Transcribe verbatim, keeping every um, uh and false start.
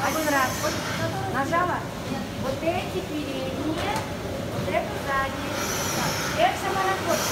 Один раз. Вот нажала. Вот эти передние, вот это задние. Так. Это саморабот.